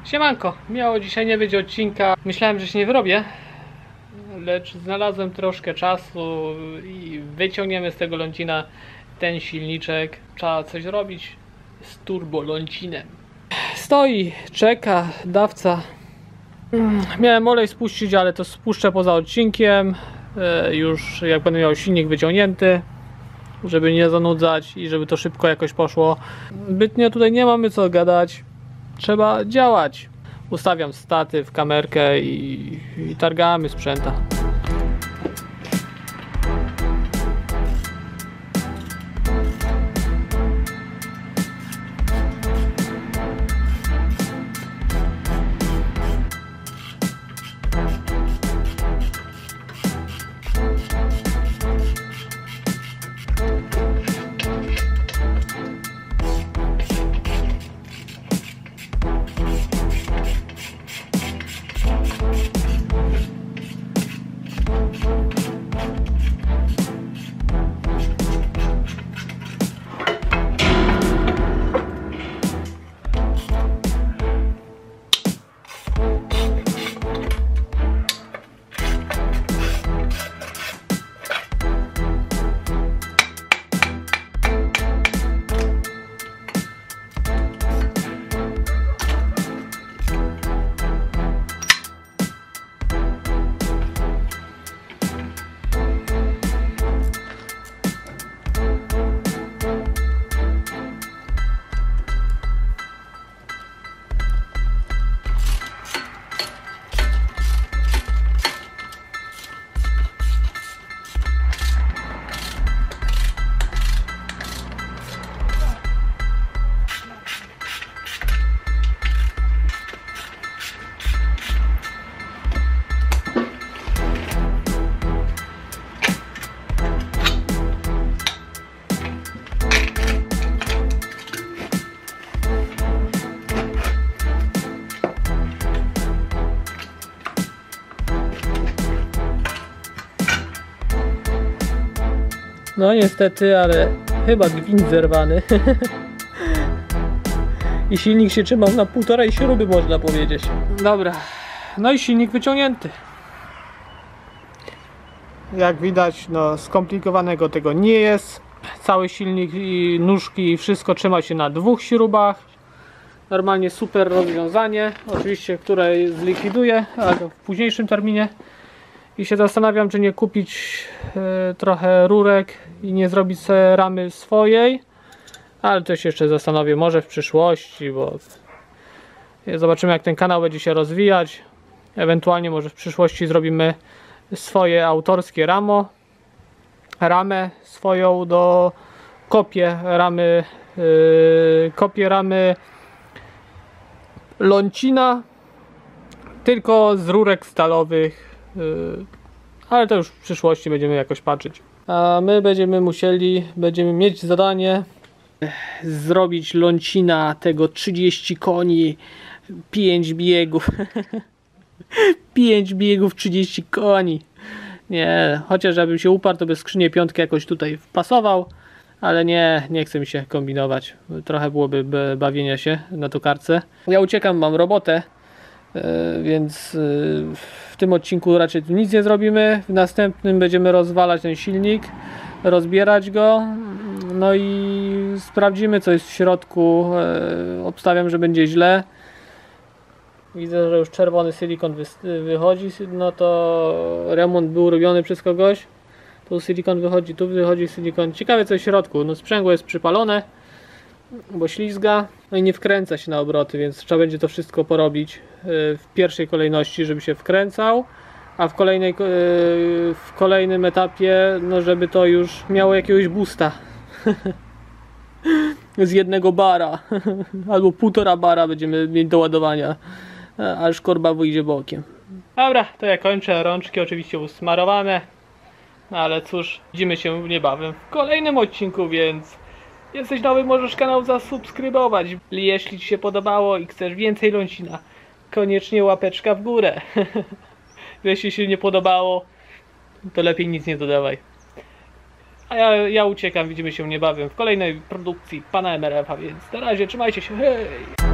Siemanko, miało dzisiaj nie być odcinka. Myślałem, że się nie wyrobię, lecz znalazłem troszkę czasu i wyciągniemy z tego lącina ten silniczek. Trzeba coś robić z turbo lącinem. Stoi, czeka dawca. Miałem olej spuścić, ale to spuszczę poza odcinkiem. Już jak będę miał silnik wyciągnięty, żeby nie zanudzać i żeby to szybko jakoś poszło. Zbytnio tutaj nie mamy co gadać. Trzeba działać. Ustawiam statyw, kamerkę i targamy sprzęta. No niestety, ale chyba gwint zerwany. I silnik się trzymał na 1,5 śruby, można powiedzieć. Dobra, no i silnik wyciągnięty. Jak widać, no skomplikowanego tego nie jest. Cały silnik i nóżki i wszystko trzyma się na 2 śrubach. Normalnie super rozwiązanie. Oczywiście, które zlikwiduję, ale w późniejszym terminie. I się zastanawiam, czy nie kupić trochę rurek i nie zrobić sobie ramy swojej, ale to się jeszcze zastanowię, może w przyszłości, bo zobaczymy, jak ten kanał będzie się rozwijać. Ewentualnie może w przyszłości zrobimy swoje autorskie ramę swoją do kopię ramy lącina, tylko z rurek stalowych. Ale to już w przyszłości będziemy jakoś patrzeć. A my będziemy mieć zadanie zrobić lącina tego 30 koni, 5 biegów. 5 biegów, 30 koni. Nie, chociaż żebym się uparł, to by skrzynię piątkę jakoś tutaj wpasował, ale nie chce mi się kombinować. Trochę byłoby bawienia się na tokarce. Ja uciekam, mam robotę. Więc w tym odcinku raczej tu nic nie zrobimy. W następnym będziemy rozwalać ten silnik, rozbierać go, no i sprawdzimy, co jest w środku. Obstawiam, że będzie źle. Widzę, że już czerwony silikon wychodzi, no to remont był robiony przez kogoś. Tu silikon wychodzi, tu wychodzi silikon. Ciekawe, co jest w środku. No sprzęgło jest przypalone, bo ślizga, no i nie wkręca się na obroty, więc trzeba będzie to wszystko porobić w pierwszej kolejności, żeby się wkręcał, a w kolejnym etapie, no żeby to już miało jakiegoś boosta z 1 bara albo 1,5 bara będziemy mieć do ładowania, aż korba wyjdzie bokiem. Dobra, to ja kończę, rączki oczywiście usmarowane, no ale cóż, widzimy się niebawem w kolejnym odcinku, więc jesteś nowy, możesz kanał zasubskrybować. Jeśli Ci się podobało i chcesz więcej lącina, koniecznie łapeczka w górę. Jeśli się nie podobało, to lepiej nic nie dodawaj. A ja uciekam, widzimy się niebawem w kolejnej produkcji pana MRF-a, więc na razie trzymajcie się, hej!